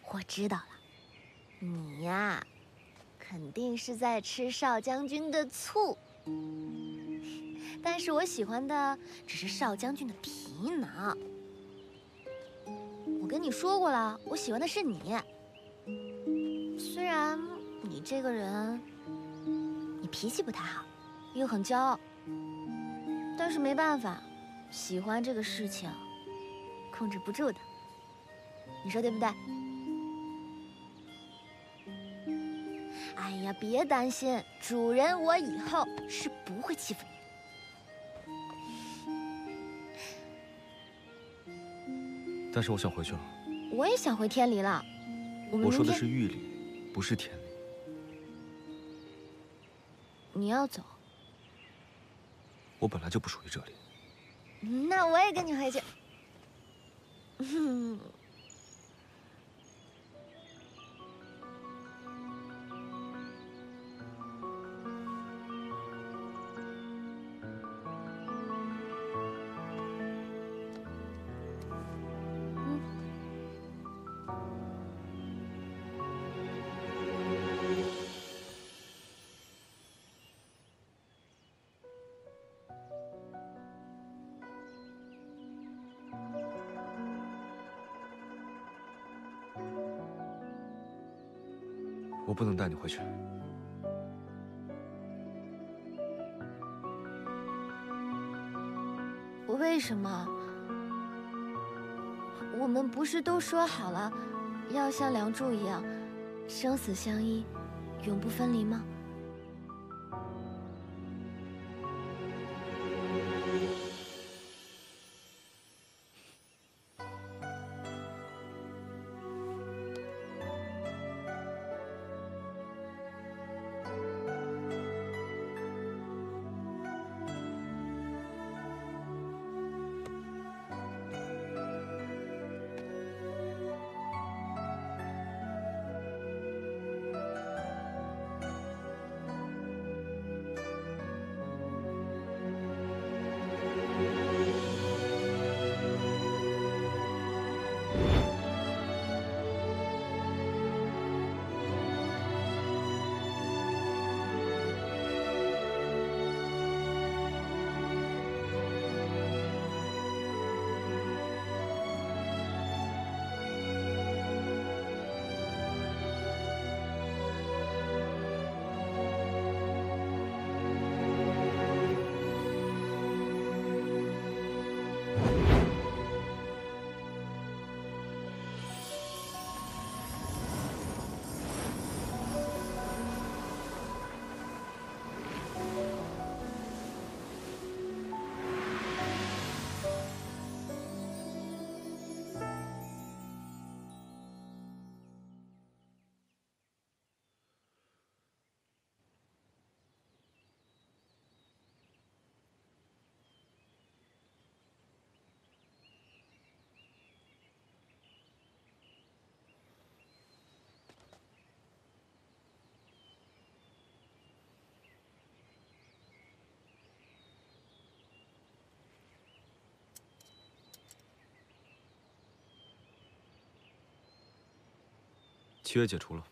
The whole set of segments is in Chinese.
我知道了，你呀，肯定是在吃少将军的醋。但是我喜欢的只是少将军的皮囊。我跟你说过了，我喜欢的是你。虽然你这个人，你脾气不太好，又很骄傲，但是没办法，喜欢这个事情，控制不住的。你说对不对？哎呀，别担心，主人，我以后是不会欺负你。 但是我想回去了。 我也想回天离了。 我说的是玉里，不是天里。 你要走？ 我本来就不属于这里。 那我也跟你回去。 我不能带你回去。 为什么？我们不是都说好了，要像梁祝一样，生死相依，永不分离吗？ 契约解除了。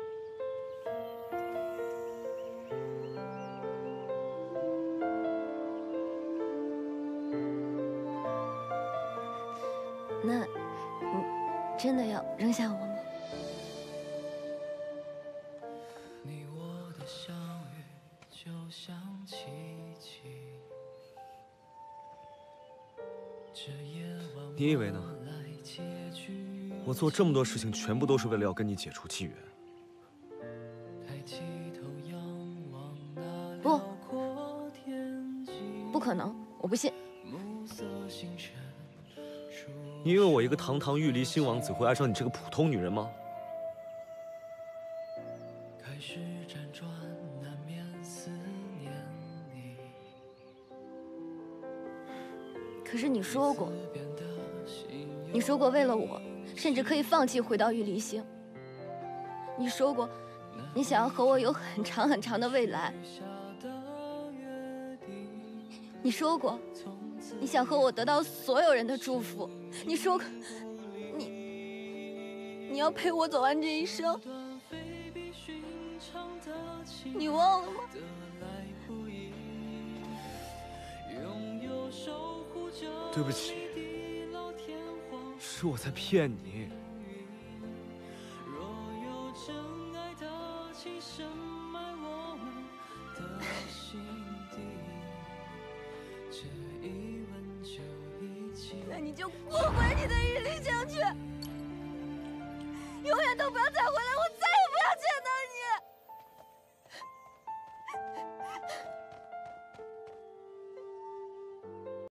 那，你真的要扔下我吗？ 你我的相遇就像奇迹。 你以为呢？我做这么多事情，全部都是为了要跟你解除契约。 不，不可能，我不信。 你以为我一个堂堂玉离星王子会爱上你这个普通女人吗？ 可是你说过，你说过为了我，甚至可以放弃回到玉离星。你说过，你想要和我有很长很长的未来。你说过，你想和我得到所有人的祝福。你说过， 你要陪我走完这一生，你忘了吗？ 对不起，是我在骗你。 那你就过回你的与理想去，永远都不要再